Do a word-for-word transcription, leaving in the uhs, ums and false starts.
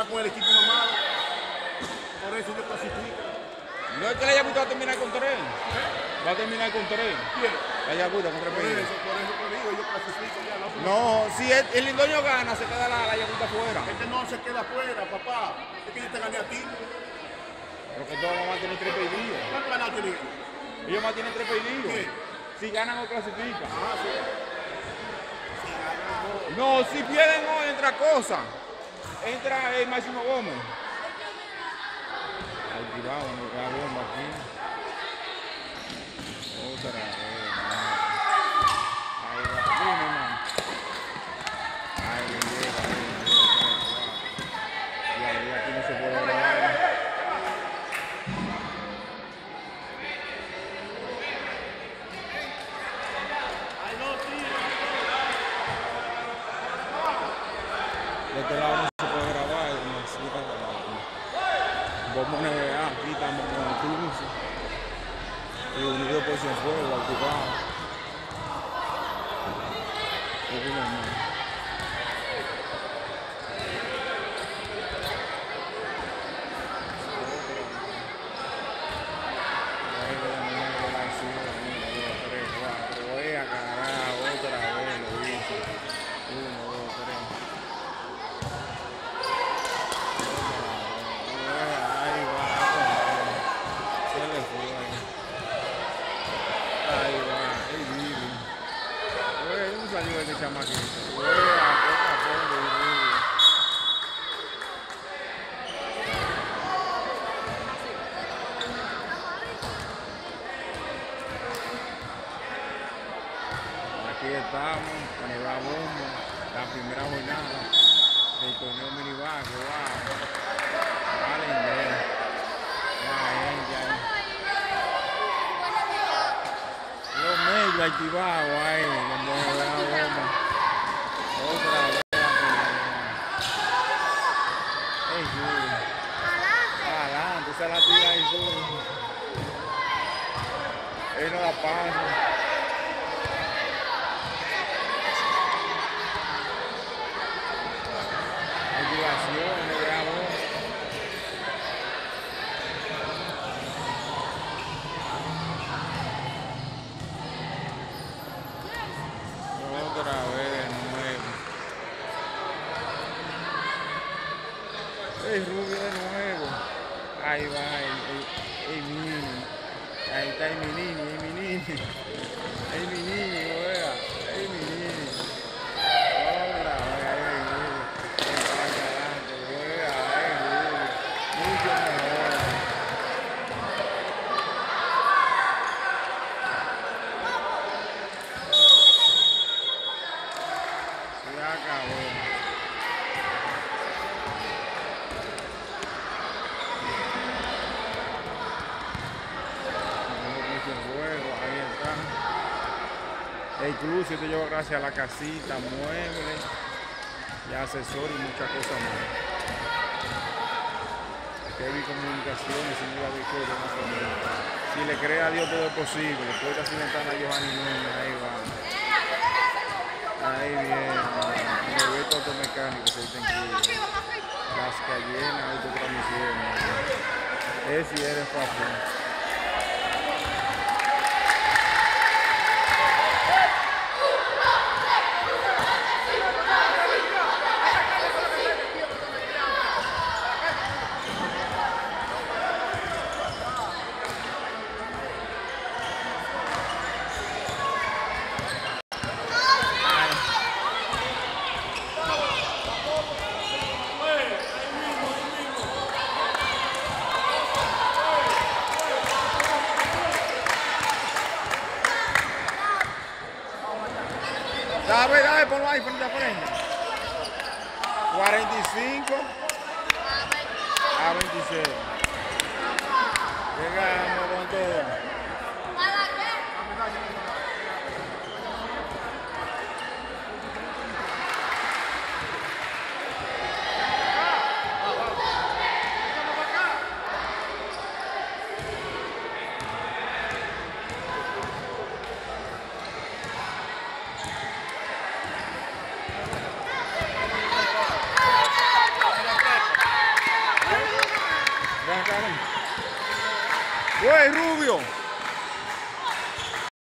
con el equipo más malo. Por eso yo clasifico. No es que la Yabuta va a terminar con tres. Va a terminar con tres. ¿Quién? La Yabuta con tres Por pedidos. eso, por eso te digo, yo clasifico ya. No, No, si el, el Lindoño gana, se queda la, la Yabuta fuera. este no se queda afuera, papá. Es que yo te gané a ti. Pero que todos van a tener tres pedidos. ¿Cuánto ganaste, Nico? Ellos van a tener tres pedidos. ¿Quién? Si ganan o clasifican. Ah, sí. No, si pierden hoy, entra cosa. Entra el Máximo Gómez. Activado, la bomba aquí. Otra vez, ahí va, dime, man. Ahí le llega, ahí le llega. Y ahí aquí no se puede grabar. De este lado no se puede grabar, no se puede grabar. Vamos a ver, aquí estamos con el Cruz y Unido por Cienfuegos, activado. Es bien, hermano. Aquí estamos con el bombo, la primera jornada del torneo minibajo. Wow. Vale, bien. Los medios activados ahí, donde la bomba. Otra vez. Es duro. Adelante, esa es la tira ahí duro. Él no la pasa. Otra vez de nuevo. El Rubio de nuevo. Ahí va el, el, el Mini. Ahí está el Mini, el Mini. El Mini, vea. El Mini. Otra vez el Rubio. El para adelante, vea. El Rubio. Mucho mejor. Se acabó. El club se te lleva gracias a la casita, muebles y accesorios y muchas cosas más. Kevin Comunicaciones, sin duda de todo, si le cree a Dios todo es posible. Puerta Cimentana Johanny Núñez, ahí va. Ahí viene. Roberto Automecánico, se dicen que las callenas, autotransmisiones. Es si eres fácil. Dame, dame, ponlo ahí, frente a frente. cuarenta y cinco a veintiséis. Llegamos con todo. Güey, Rubio.